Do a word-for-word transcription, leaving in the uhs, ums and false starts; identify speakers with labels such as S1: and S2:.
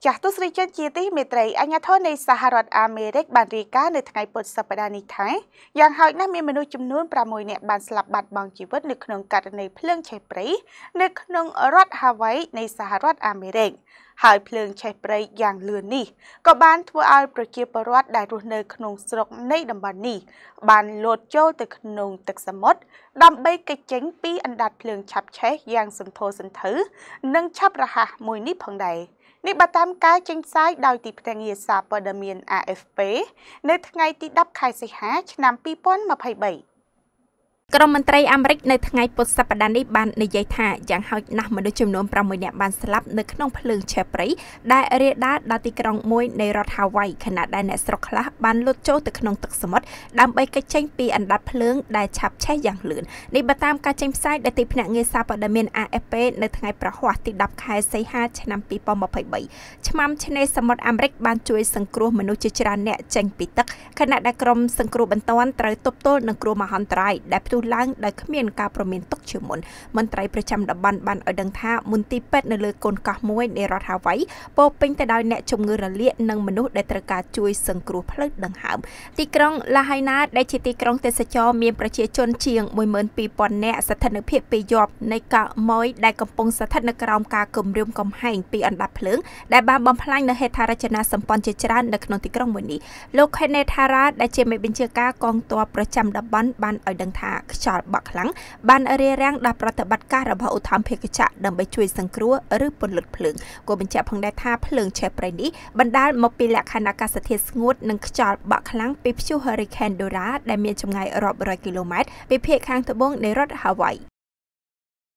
S1: ចាស់ទស្សនិកជនជាទីមេត្រីអាញាធរនៃសហរដ្ឋអាមេរិកបានរាយការណ៍នៅថ្ងៃពុធសប្តាហ៍នេះថាយ៉ាងហោចណាស់មានមនុស្សចំនួនប្រាំមួយនាក់បានស្លាប់បាត់បង់ជីវិតនៅក្នុងករណីភ្លើងឆេះព្រៃនៅក្នុងរដ្ឋហាវ៉ៃនៃសហរដ្ឋអាមេរិកហើយភ្លើងឆេះព្រៃយ៉ាងលឿននេះក៏បានធ្វើឲ្យប្រជាពលរដ្ឋដែលរស់នៅក្នុងស្រុកនៃតំបន់នេះបានលោតចូលទៅក្នុងទឹកសមុទ្រដើម្បីគេចចេញពីអណ្ដាតភ្លើងឆាប់ឆេះយ៉ាងសន្ធោសន្ធៅនិងឆាប់រហ័សមួយនេះផងដែរនេះបើតាមការចេញផ្សាយដោយទីភ្នាក់ងារសារព័ត៌មាន A F P នៅថ្ងៃទីដប់ខែសីហាឆ្នាំពីរពាន់ម្ភៃបីក្រមមន្ត្រីអាមេរិកនៅថ្ងៃពុធសប្តាហ៍នេះបាននិយាយថាយ៉ាងហោចណាស់មនុស្សចំនួនប្រាំមួយនាក់បានស្លាប់នៅក្នុងភ្លើងឆេះព្រៃដែលរាលដាលដល់ទីក្រុងមួយនៃរដ្ឋហាវ៉ៃខណៈដែលអ្នកស្រុកខ្លះបានលុតចូលទៅក្នុងទឹកសមុទ្រដើម្បីគេចចេញពីអណ្ដាតភ្លើងដែលឆាប់ឆេះយ៉ាងលឿននេះបើតាមការចេញផ្សាយដោយទីភ្នាក់ងារសារព័ត៌មាន A F P នៅថ្ងៃប្រហ័សទីដប់ខែសីហាឆ្នាំពីរពាន់ម្ភៃបីឆ្មាំឆ្នេរសមុទ្រអាមេរិកបានជួយសង្គ្រោះមនុស្សជាច្រើនអ្នកចេញពីទឹកខណៈដែលក្រុមសង្គ្រោះបន្ទាន់ត្រូវទប់ទល់នឹងគ្រោះមហន្តរាយដែលផ្ទុះឡើងដោយគ្មានការប្រមានទុកជាមុនមន្ត្រីប្រចាំតំបន់បានឲ្យដឹងថាមន្ទីរពេទ្យនៅលើកូនកោះមួយនៃរដ្ឋហាវ៉ៃពោពេញទៅដោយអ្នកជំងឺរលាកនិងមនុស្សដែលត្រូវការជួយសង្គ្រោះផ្លូវដង្ហើមទីក្រុងឡាហៃណាដែលជាទីក្រុងទេសចរមានប្រជាជនជាងមួយម៉ឺនពីរពាន់នាក់ស្ថិតនៅភាគពីរយប់នៃកោះមួយដែលកំពុងស្ថិតនៅក្រោមការគំរាមកំហែងពីអណ្ដាតភ្លើងដែលបានបំផ្លាញនូវហេដ្ឋារចនាសម្ព័ន្ធជាច្រើននៅក្នុងទីក្រុងមួយនេះលោក Kenneth Hara ដែលជាមេបញ្ជាការកងទ័ពប្រចាំតំបន់បានឲ្យដឹងថាខ្យល់បក់ខ្លាំងបានរារាំងដល់ប្រតិបត្តិការរបស់ឧទ្ធម្ភាគចក្រដើម្បីជួយសង្គ្រោះឬពន្លត់ភ្លើងគួរបញ្ជាក់ផងដែរថាភ្លើងឆេះព្រៃនេះបណ្ដាលមកពីលក្ខណៈអាកាសធាតុស្ងួតនិងខ្យល់បក់ខ្លាំងពីព្យុះ Hurricane Dora ដែលមានចម្ងាយរាប់រយគីឡូម៉ែត្រពីភាគខាងត្បូងនៃរដ្ឋហាវ៉ៃ